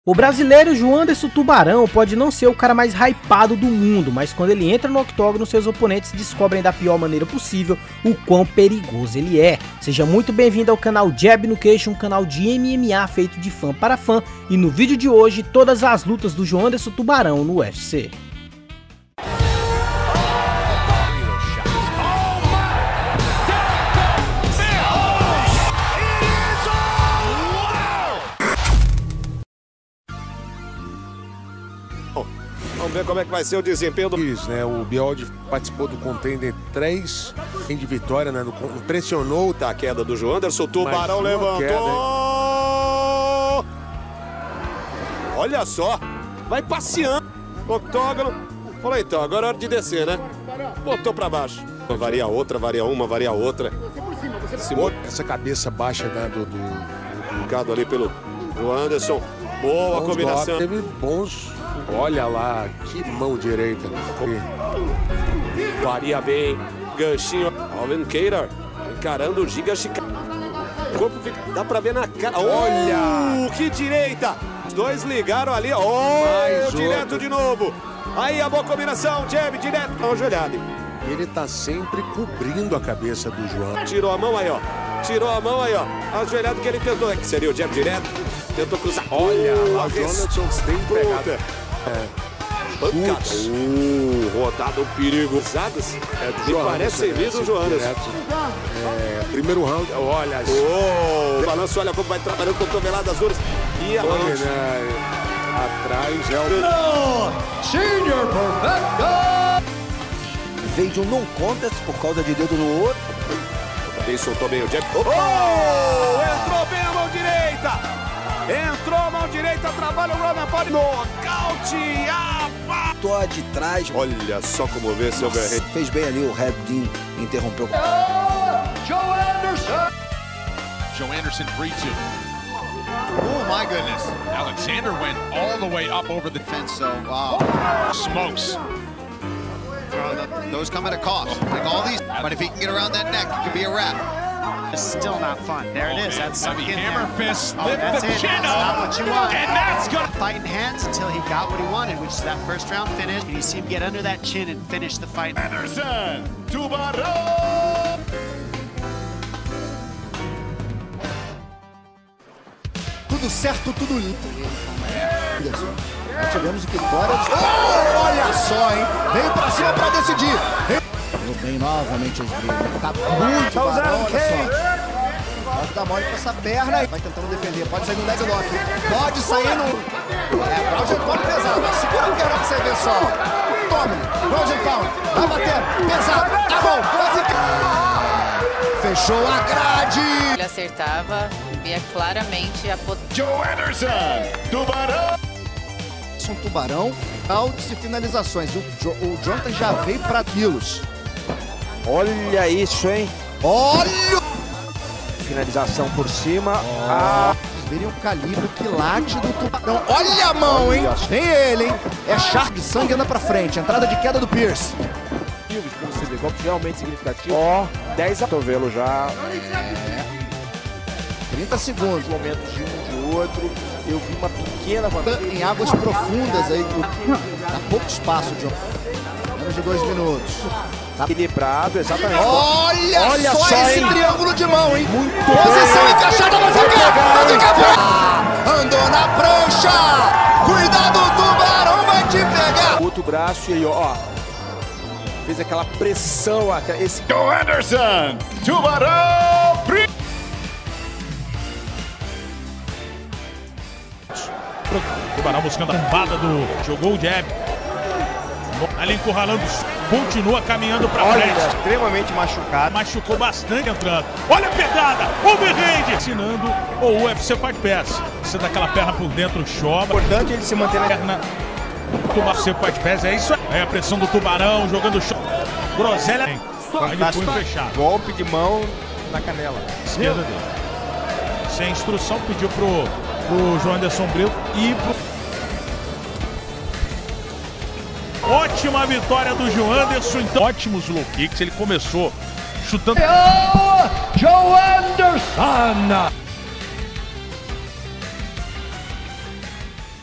O brasileiro Joanderson Tubarão pode não ser o cara mais hypado do mundo, mas quando ele entra no octógono, seus oponentes descobrem da pior maneira possível o quão perigoso ele é. Seja muito bem-vindo ao canal Jab no Queixo, um canal de MMA feito de fã para fã, e no vídeo de hoje, todas as lutas do Joanderson Tubarão no UFC. Vamos ver como é que vai ser o desempenho do... O Bioldi participou do Contender 3 de vitória, né? Impressionou. A queda do Joanderson, o Tubarão levantou. Queda, olha só, vai passeando. Octógono. Falou, então, agora é hora de descer, né? Botou pra baixo. Varia outra, varia uma, varia outra. Essa cabeça baixa, né, do Ficado ali pelo Joanderson. Boa combinação. Teve bons... Olha lá, que mão direita. Varia bem. Ganchinho. Alvin Kattar encarando o Giga Chikadze. O corpo fica... Dá pra ver na cara. Olha! Que direita! Os dois ligaram ali. Direto de novo. Aí a boa combinação. Jab direto. Uma joelhada. Ele tá sempre cobrindo a cabeça do João. Tirou a mão aí, ó. Tirou a mão aí, ó. A joelhada que ele tentou. Que seria o jab direto. Tentou cruzar. Olha lá, o Joanderson tem pegado. Rodado perigo. Me parece servido o Joanderson. Primeiro round, olha. Balanço, olha como vai trabalhando com cotoveladas duras. E a atrás é o Senior Perfecto. Veio de um não contest por causa de dedo no outro. Ele soltou bem o jab. Entrou bem a mão direita. Entrou a mão direita, trabalha o Roman Paul. Nocaute. Tô de trás. Olha só como vê seu Guerreiro. Fez bem ali o Red Dean, interrompeu. Joanderson 3-2. Oh my goodness. Alexander went all the way up over the fence, so wow. Smokes. Those come at a cost, like all these. But if he can get around that neck, it could be a wrap. It's still not fun. There it is. That's heavy hammer fist. That's the it. chin That's up. not what you want. And that's good. Fighting hands until he got what he wanted, which is that first round finish. And you see him get under that chin and finish the fight. Joanderson Tubarão. Tudo certo, tudo limpo. Tivemos vitória. Olha só, hein? Veio pra cima pra decidir. Bem novamente os brilhos. Tá muito barão, olha só. Pode dar mole com essa perna. Vai tentando defender. Pode sair no deadlock. Pode sair no... pode pesar. Segura a perna pra você ver só. Tome. Ground and pound. Vai bater. Pesado. Tá bom. Vai ficar. Fechou a grade. Ele acertava. Via claramente a potência. Joanderson Tubarão. Um Tubarão. Altos e finalizações. O Jonathan já veio pra quilos. Olha isso, hein? Olha! Finalização por cima. Vocês verem o calibre, o quilate do Tubarão. Olha a mão, hein? Tem ele, hein? É Shark, sangue anda pra frente. Entrada de queda do Pierce. Pra você ver, golpe realmente significativo. 10 a cotovelo já. 30 segundos. Momentos de um de outro. Eu vi uma pequena vantagem. Em águas profundas aí. Dá pouco espaço, John. Menos de 2 minutos. Tá equilibrado, exatamente. Olha só esse hein? triângulo de mão, hein? Muito Posição bem. encaixada, vai ficar. Andou na prancha. Cuidado, o Tubarão vai te pegar. Outro braço e aí, ó. Fez aquela pressão. Esse Joanderson Tubarão. Tubarão buscando a bombada do... Jogou o jab. Ali encurralando. Continua caminhando pra frente. Extremamente machucado. Machucou bastante entrando. Olha a pegada. Overhand. Ensinando o UFC Fight Pass. Você dá aquela perna por dentro, chova. Importante ele se manter na perna. O UFC Fight Pass é isso aí. É a pressão do Tubarão jogando chão. Groselha. Vai de punho fechado. Golpe de mão na canela. Esquerda dele. Sem instrução, pediu pro Joanderson Brito e pro... Ótima vitória do Joanderson, então. Ótimos low kicks, ele começou chutando. Joanderson.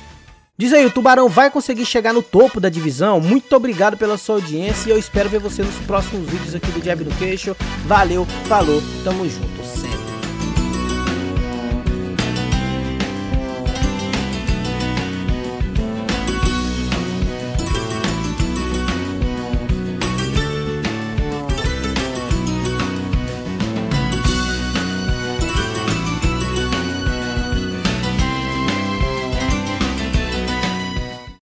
Diz aí, o Tubarão vai conseguir chegar no topo da divisão? Muito obrigado pela sua audiência e eu espero ver você nos próximos vídeos aqui do Jab no Queixo. Valeu, falou, tamo junto.